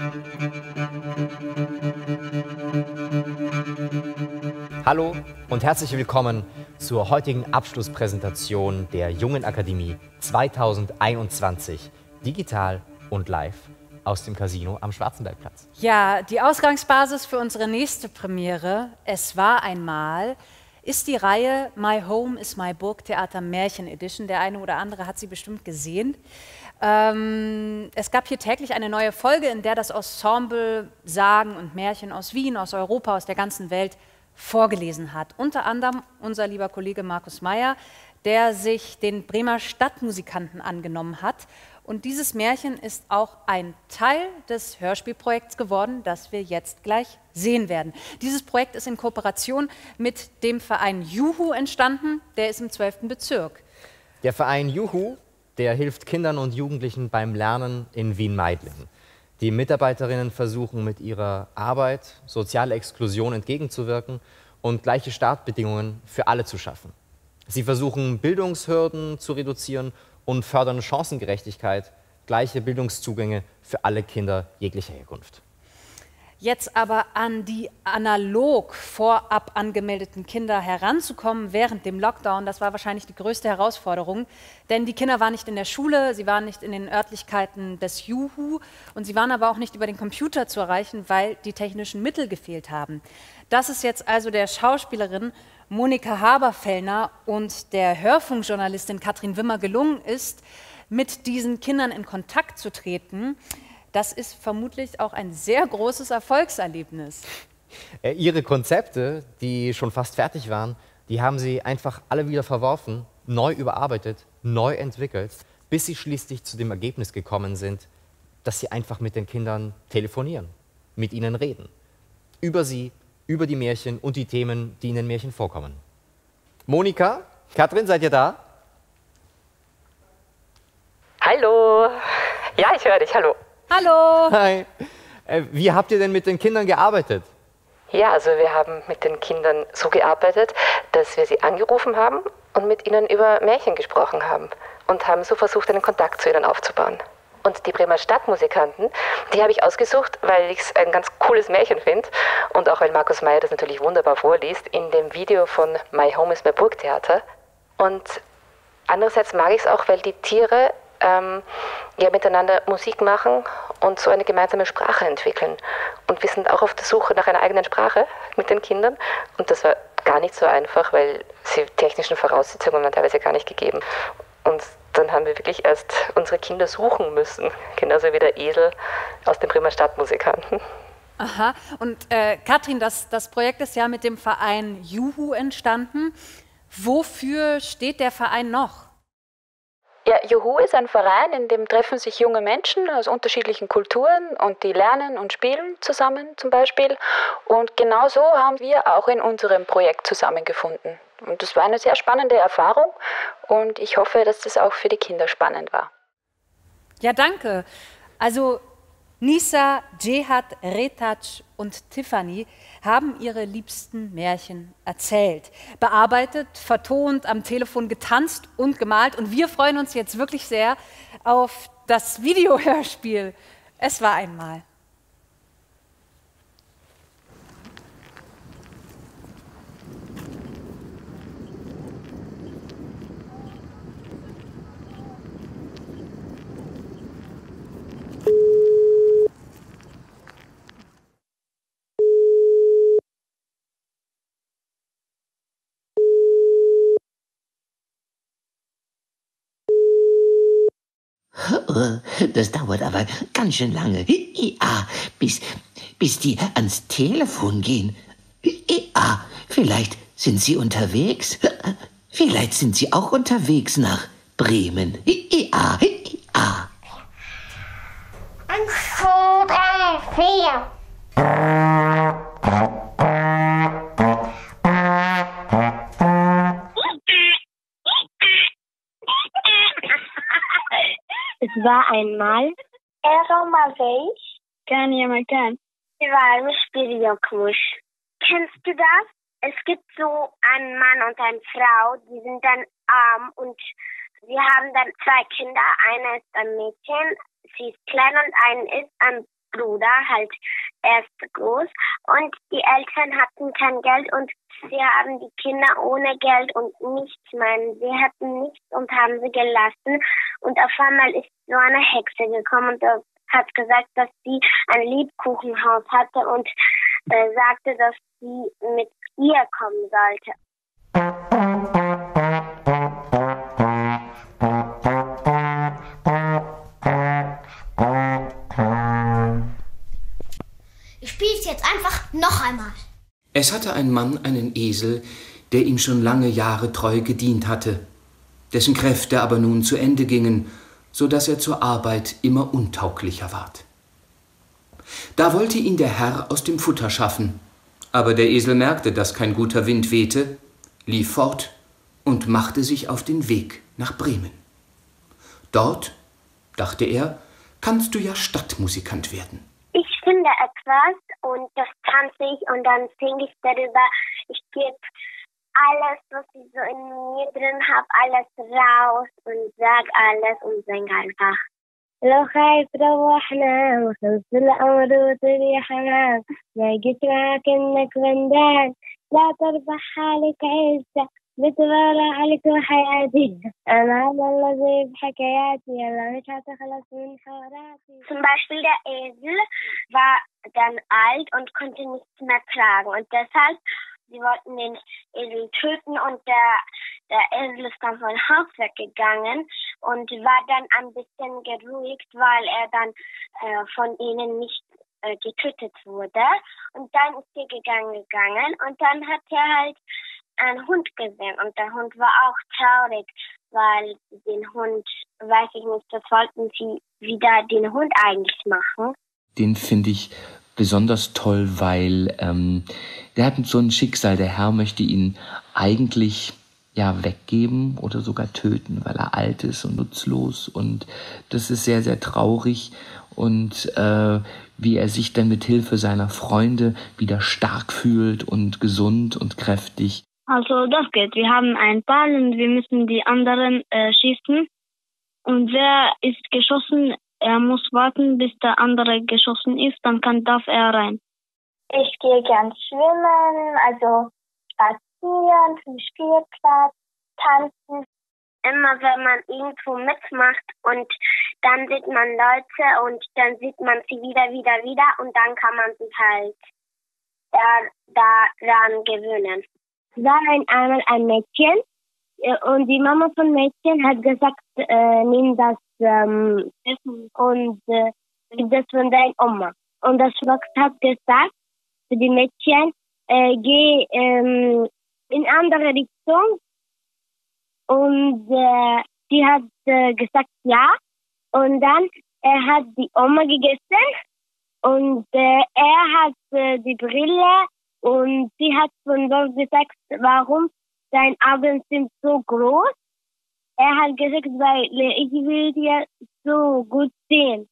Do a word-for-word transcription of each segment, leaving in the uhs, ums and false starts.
Hallo und herzlich willkommen zur heutigen Abschlusspräsentation der Jungen Akademie zweitausendeinundzwanzig, digital und live aus dem Casino am Schwarzenbergplatz. Ja, die Ausgangsbasis für unsere nächste Premiere, Es war einmal, ist die Reihe My Home is My Burgtheater Märchen Edition. Der eine oder andere hat sie bestimmt gesehen. Ähm, es gab hier täglich eine neue Folge, in der das Ensemble Sagen und Märchen aus Wien, aus Europa, aus der ganzen Welt vorgelesen hat. Unter anderem unser lieber Kollege Markus Meyer, der sich den Bremer Stadtmusikanten angenommen hat. Und dieses Märchen ist auch ein Teil des Hörspielprojekts geworden, das wir jetzt gleich sehen werden. Dieses Projekt ist in Kooperation mit dem Verein Juhu entstanden, der ist im zwölften Bezirk. Der Verein Juhu, der hilft Kindern und Jugendlichen beim Lernen in Wien-Meidling. Die Mitarbeiterinnen versuchen mit ihrer Arbeit soziale Exklusion entgegenzuwirken und gleiche Startbedingungen für alle zu schaffen. Sie versuchen Bildungshürden zu reduzieren und fördern Chancengerechtigkeit, gleiche Bildungszugänge für alle Kinder jeglicher Herkunft. Jetzt aber an die analog vorab angemeldeten Kinder heranzukommen während dem Lockdown, das war wahrscheinlich die größte Herausforderung, denn die Kinder waren nicht in der Schule, sie waren nicht in den Örtlichkeiten des Juhu und sie waren aber auch nicht über den Computer zu erreichen, weil die technischen Mittel gefehlt haben. Das ist jetzt also der Schauspielerin Monika Haberfellner und der Hörfunkjournalistin Katrin Wimmer gelungen ist, mit diesen Kindern in Kontakt zu treten. Das ist vermutlich auch ein sehr großes Erfolgserlebnis. Ihre Konzepte, die schon fast fertig waren, die haben sie einfach alle wieder verworfen, neu überarbeitet, neu entwickelt, bis sie schließlich zu dem Ergebnis gekommen sind, dass sie einfach mit den Kindern telefonieren, mit ihnen reden. Über sie, über die Märchen und die Themen, die in den Märchen vorkommen. Monika, Katrin, seid ihr da? Hallo. Ja, ich höre dich. Hallo. Hallo! Hi! Äh, wie habt ihr denn mit den Kindern gearbeitet? Ja, also wir haben mit den Kindern so gearbeitet, dass wir sie angerufen haben und mit ihnen über Märchen gesprochen haben und haben so versucht, einen Kontakt zu ihnen aufzubauen. Und die Bremer Stadtmusikanten, die habe ich ausgesucht, weil ich es ein ganz cooles Märchen finde und auch weil Markus Meyer das natürlich wunderbar vorliest in dem Video von My Home is My Burgtheater. Und andererseits mag ich es auch, weil die Tiere ähm, ja miteinander Musik machen und so eine gemeinsame Sprache entwickeln. Und wir sind auch auf der Suche nach einer eigenen Sprache mit den Kindern. Und das war gar nicht so einfach, weil die technischen Voraussetzungen waren teilweise gar nicht gegeben. Und dann haben wir wirklich erst unsere Kinder suchen müssen. Genauso wie der Esel aus den Bremer Stadtmusikanten. Aha. Und äh, Katrin, das, das Projekt ist ja mit dem Verein Juhu entstanden. Wofür steht der Verein noch? Ja, Juhu ist ein Verein, in dem treffen sich junge Menschen aus unterschiedlichen Kulturen und die lernen und spielen zusammen zum Beispiel. Und genau so haben wir auch in unserem Projekt zusammengefunden. Und das war eine sehr spannende Erfahrung und ich hoffe, dass das auch für die Kinder spannend war. Ja, danke. Also Nisa, Djehat, Retac und Tiffany haben ihre liebsten Märchen erzählt, bearbeitet, vertont, am Telefon getanzt und gemalt. Und wir freuen uns jetzt wirklich sehr auf das Videohörspiel. Es war einmal. Das dauert aber ganz schön lange. Ja, bis, bis die ans Telefon gehen. Ja, vielleicht sind sie unterwegs. Vielleicht sind sie auch unterwegs nach Bremen. Ja, ja. Eins, zwei, drei, vier. Es war einmal. Era uma vez. Kanye McCann. War uma Spiriokmusch. Kennst du das? Es gibt so einen Mann und eine Frau, die sind dann arm und sie haben dann zwei Kinder. Einer ist ein Mädchen, sie ist klein und ein ist ein Bruder, halt erst groß. Und die Eltern hatten kein Geld und sie haben die Kinder ohne Geld und nichts, meinen, sie hatten nichts und haben sie gelassen. Und auf einmal ist so eine Hexe gekommen und hat gesagt, dass sie ein Lebkuchenhaus hatte und äh, sagte, dass sie mit ihr kommen sollte. Ich spiele es jetzt einfach noch einmal. Es hatte ein Mann einen Esel, der ihm schon lange Jahre treu gedient hatte, dessen Kräfte aber nun zu Ende gingen, so dass er zur Arbeit immer untauglicher ward. Da wollte ihn der Herr aus dem Futter schaffen, aber der Esel merkte, dass kein guter Wind wehte, lief fort und machte sich auf den Weg nach Bremen. Dort, dachte er, kannst du ja Stadtmusikant werden. Ich finde etwas und das tanze ich und dann singe ich darüber. Ich gebe alles, was ich so in mir drin habe, alles raus und sag alles und sing einfach. لو خايف روحنا وخلص الأمر وتريحنا ما جيت معاك إنك بندان لا تربح حالك عزة بتغالى عليك وحياتي أنا على الذي بحكاياتي يلا مش هتخلص من حواراتي. Zum Beispiel der Esel war dann alt und konnte nichts mehr tragen und deshalb sie wollten den Esel töten und der, der Esel ist dann vom Haus weggegangen und war dann ein bisschen geruhigt, weil er dann äh, von ihnen nicht äh, getötet wurde. Und dann ist er gegangen, gegangen und dann hat er halt einen Hund gesehen und der Hund war auch traurig, weil den Hund, weiß ich nicht, das wollten sie wieder den Hund eigentlich machen. Den finde ich besonders toll, weil ähm, der hat so ein Schicksal. Der Herr möchte ihn eigentlich ja weggeben oder sogar töten, weil er alt ist und nutzlos. Und das ist sehr, sehr traurig. Und äh, wie er sich dann mit Hilfe seiner Freunde wieder stark fühlt und gesund und kräftig. Also das geht. Wir haben einen Ball und wir müssen die anderen äh, schießen. Und wer ist geschossen? Er muss warten, bis der andere geschossen ist, dann kann, darf er rein. Ich gehe gern schwimmen, also spazieren, zum Spielplatz, tanzen. Immer wenn man irgendwo mitmacht und dann sieht man Leute und dann sieht man sie wieder, wieder, wieder und dann kann man sich halt daran gewöhnen. Es war einmal ein Mädchen und die Mama von Mädchen hat gesagt, äh, nimm das ähm, und äh, gib das von deiner Oma. Und das Volk hat gesagt zu den Mädchen, äh, geh ähm, in andere Richtung. Und äh, sie hat äh, gesagt ja. Und dann er hat die Oma gegessen und äh, er hat äh, die Brille und sie hat von dort gesagt, warum deine Augen sind so groß. Er hat gesagt, weil ich will dir so gut sehen.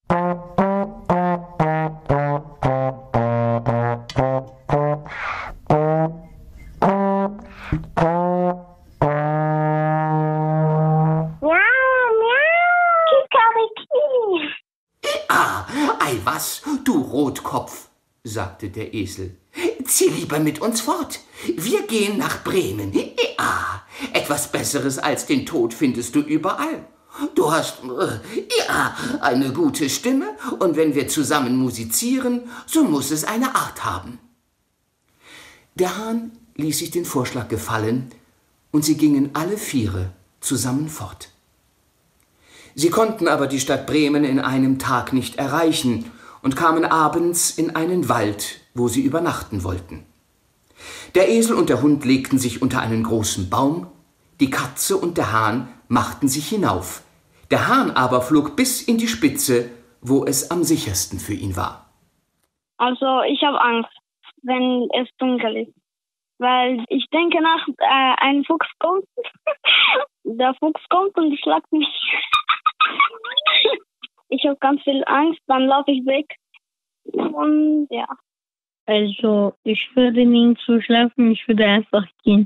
Ah, ei was, du Rotkopf, sagte der Esel. Zieh lieber mit uns fort. Wir gehen nach Bremen. Ja, etwas Besseres als den Tod findest du überall. Du hast, ja, eine gute Stimme und wenn wir zusammen musizieren, so muss es eine Art haben. Der Hahn ließ sich den Vorschlag gefallen und sie gingen alle Viere zusammen fort. Sie konnten aber die Stadt Bremen in einem Tag nicht erreichen und kamen abends in einen Wald, wo sie übernachten wollten. Der Esel und der Hund legten sich unter einen großen Baum, die Katze und der Hahn machten sich hinauf. Der Hahn aber flog bis in die Spitze, wo es am sichersten für ihn war. Also ich habe Angst, wenn es dunkel ist, weil ich denke nach, äh, ein Fuchs kommt, der Fuchs kommt und schlagt mich. Ich habe ganz viel Angst, dann laufe ich weg und ja. Also ich würde nicht zu schlafen, ich würde einfach gehen.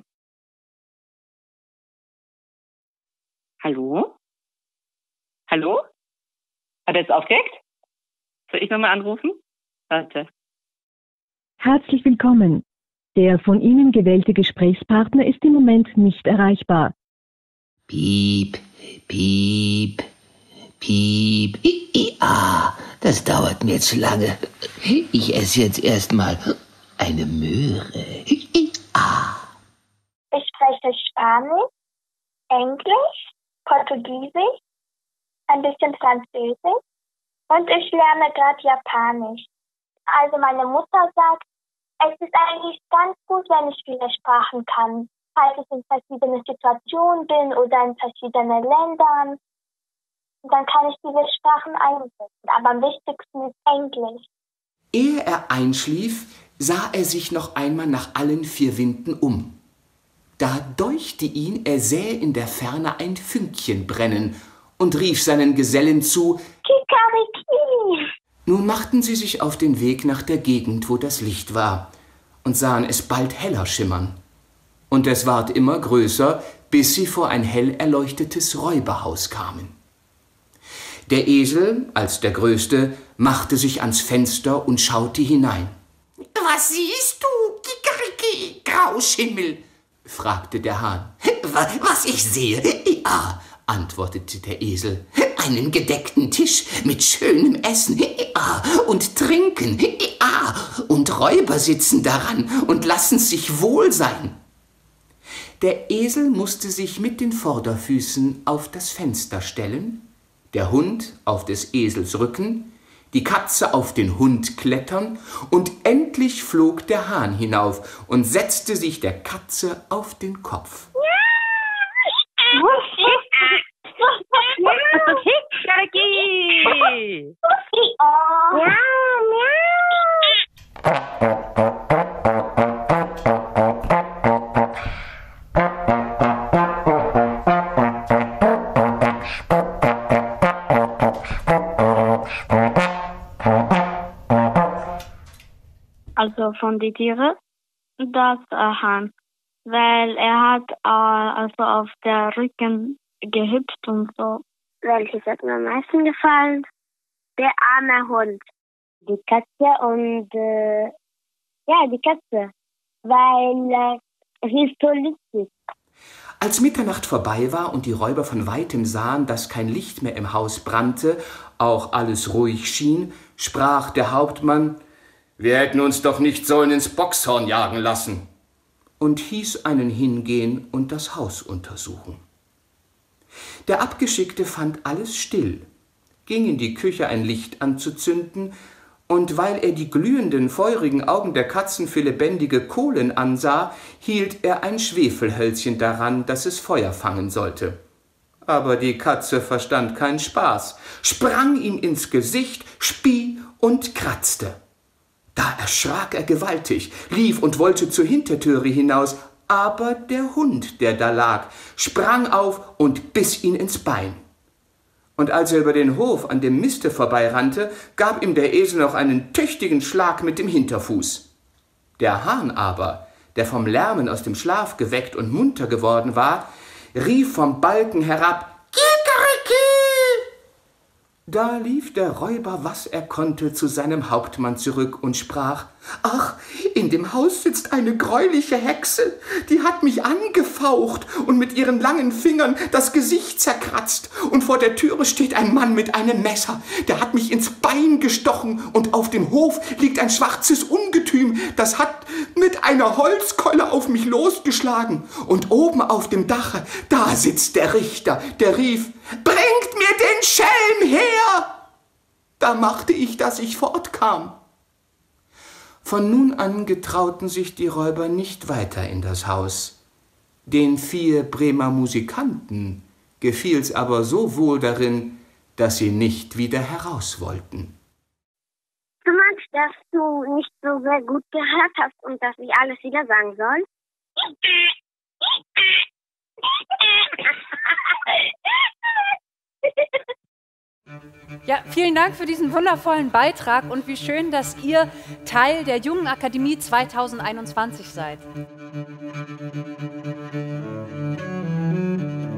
Hallo? Hallo? Hat er jetzt aufgeweckt? Soll ich nochmal anrufen? Warte. Herzlich willkommen. Der von Ihnen gewählte Gesprächspartner ist im Moment nicht erreichbar. Piep, piep, piep. I, I, ah, das dauert mir zu lange. Ich esse jetzt erstmal eine Möhre. I, I, ah. Ich spreche Spanisch, Englisch, Portugiesisch, ein bisschen Französisch und ich lerne gerade Japanisch. Also meine Mutter sagt, es ist eigentlich ganz gut, wenn ich viele Sprachen kann, falls ich in verschiedenen Situationen bin oder in verschiedenen Ländern. Dann kann ich diese Sprachen einsetzen, aber am wichtigsten ist Englisch. Ehe er einschlief, sah er sich noch einmal nach allen vier Winden um. Da deuchte ihn, er sähe in der Ferne ein Fünkchen brennen und rief seinen Gesellen zu: Kikariki! Nun machten sie sich auf den Weg nach der Gegend, wo das Licht war, und sahen es bald heller schimmern. Und es ward immer größer, bis sie vor ein hell erleuchtetes Räuberhaus kamen. Der Esel, als der Größte, machte sich ans Fenster und schaute hinein. »Was siehst du, Kikariki, Grauschimmel?« fragte der Hahn. »Was ich sehe? Ja«, antwortete der Esel, »einen gedeckten Tisch mit schönem Essen ja, und Trinken ja, und Räuber sitzen daran und lassen sich wohl sein.« Der Esel musste sich mit den Vorderfüßen auf das Fenster stellen, der Hund auf des Esels Rücken, die Katze auf den Hund klettern, und endlich flog der Hahn hinauf und setzte sich der Katze auf den Kopf. Also von den Tieren, das äh, Hahn, weil er hat äh, also auf der Rücken gehüpft und so. Welches hat mir am meisten gefallen? Der arme Hund. Die Katze und äh, ja, die Katze, weil äh, sie ist so lustig. Als Mitternacht vorbei war und die Räuber von weitem sahen, dass kein Licht mehr im Haus brannte, auch alles ruhig schien, sprach der Hauptmann: »Wir hätten uns doch nicht sollen ins Bockshorn jagen lassen«, und hieß einen hingehen und das Haus untersuchen. Der Abgeschickte fand alles still, ging in die Küche ein Licht anzuzünden, und weil er die glühenden, feurigen Augen der Katzen für lebendige Kohlen ansah, hielt er ein Schwefelhölzchen daran, dass es Feuer fangen sollte. Aber die Katze verstand keinen Spaß, sprang ihm ins Gesicht, spie und kratzte. Da erschrak er gewaltig, lief und wollte zur Hintertüre hinaus, aber der Hund, der da lag, sprang auf und biss ihn ins Bein. Und als er über den Hof an dem Miste vorbeirannte, gab ihm der Esel noch einen tüchtigen Schlag mit dem Hinterfuß. Der Hahn aber, der vom Lärmen aus dem Schlaf geweckt und munter geworden war, rief vom Balken herab: »Kikeriki!« Da lief der Räuber, was er konnte, zu seinem Hauptmann zurück und sprach: »Ach, in dem Haus sitzt eine greuliche Hexe, die hat mich angefaucht und mit ihren langen Fingern das Gesicht zerkratzt, und vor der Türe steht ein Mann mit einem Messer, der hat mich ins Bein gestochen, und auf dem Hof liegt ein schwarzes Ungetüm, das hat mit einer Holzkeule auf mich losgeschlagen, und oben auf dem Dache, da sitzt der Richter, der rief: »Bringt mir den Schelm her!« Da machte ich, dass ich fortkam. Von nun an getrauten sich die Räuber nicht weiter in das Haus. Den vier Bremer Musikanten gefiel's aber so wohl darin, dass sie nicht wieder heraus wollten. Du meinst, dass du nicht so sehr gut gehört hast und dass ich alles wieder sagen soll? Ja, vielen Dank für diesen wundervollen Beitrag und wie schön, dass ihr Teil der Jungen Akademie zweitausendeinundzwanzig seid.